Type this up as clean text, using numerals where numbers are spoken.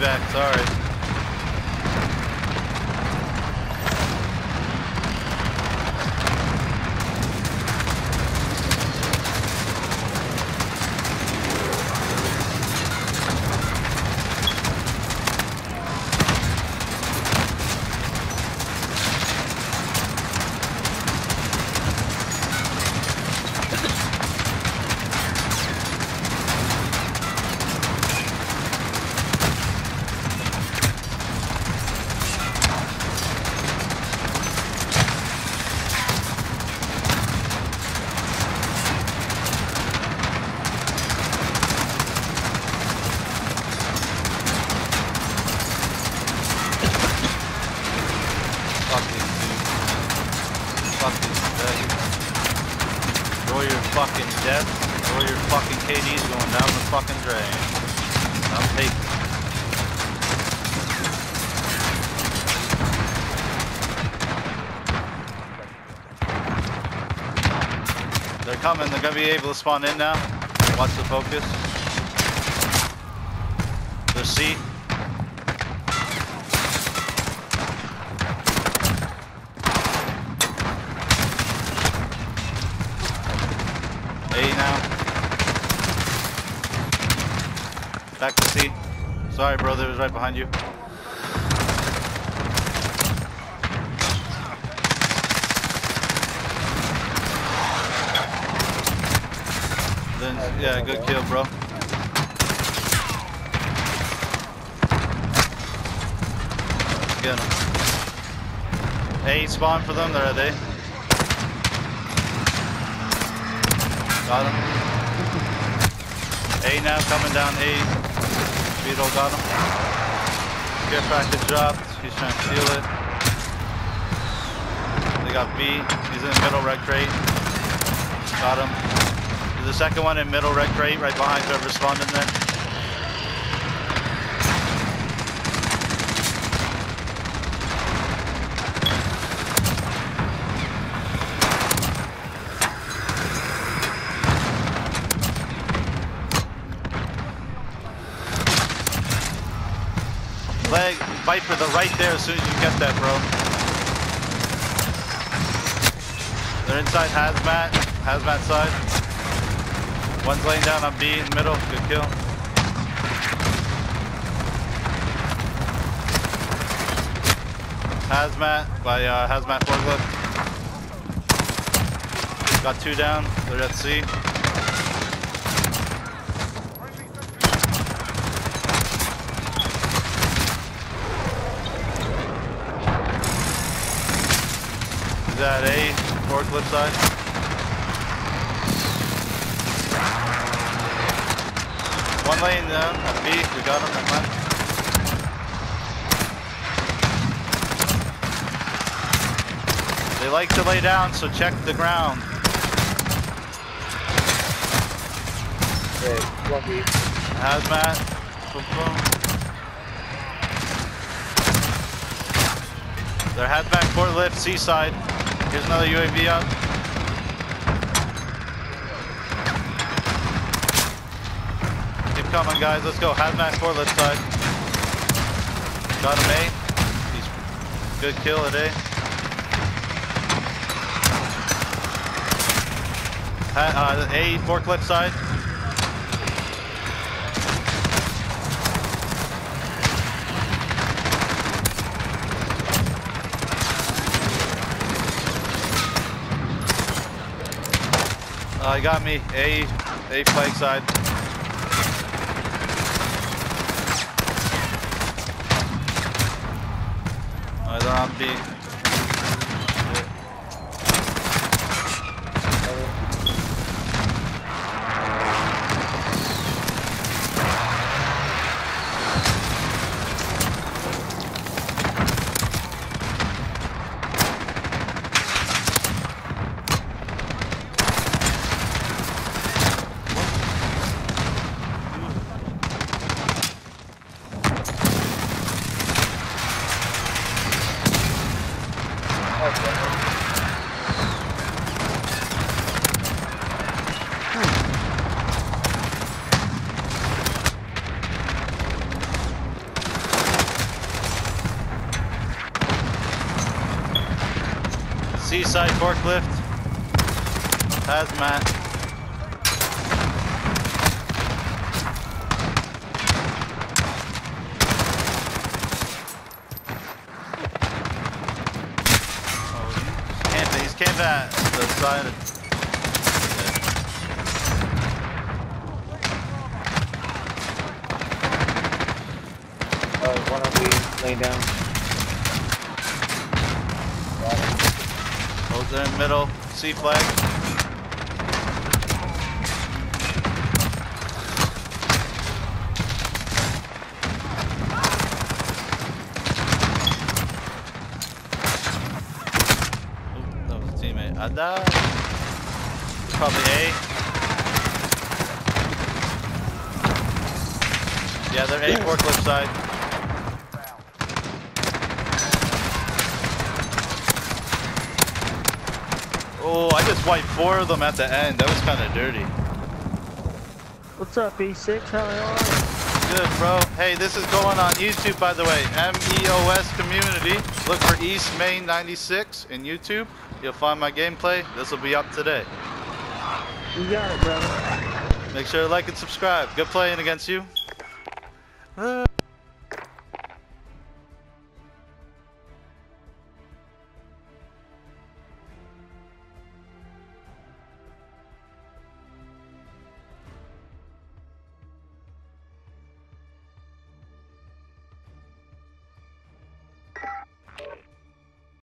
back, sorry. Enjoy your fucking death. Enjoy your fucking KDs going down the fucking drain. I'm taking. They're coming. They're gonna be able to spawn in now. Watch the focus. There's C. A now. Back to C. Sorry, brother, it was right behind you. Then, yeah, good kill, bro. Get him. A spawn for them, they're at A. Got him. A now coming down A. Beetle got him. Care package dropped. He's trying to steal it. They got B. He's in the middle red crate. Got him. There's the second one in middle red crate right behind whoever spawned in there. Leg, Viper, the right there as soon as you get that, bro. They're inside hazmat side. One's laying down on B in the middle, good kill. Hazmat by hazmat forklift. Got two down, they're at C. At A, forklift side. One lane down at B, we got him, man. They like to lay down, so check the ground. Hazmat. Boom, boom. They're hazmat forklift, C side. Here's another UAV up. Keep coming, guys. Let's go. Hazmat forklift side. Got him A. He's good kill at A. A forklift side. He got me. A flank side. They're on B. Seaside forklift. Hazmat. Oh, he's camping at the side of... One of these laying down. Holds in middle. C flag. Ooh, that was a teammate. I died. Probably A. Yeah, they're A forklift side. Oh, I just wiped 4 of them at the end. That was kind of dirty. What's up, E6? How are you? Good, bro. Hey, this is going on YouTube, by the way. MEOS community. Look for EastMain96 in YouTube. You'll find my gameplay. This will be up today. You got it, brother. Make sure to like and subscribe. Good playing against you.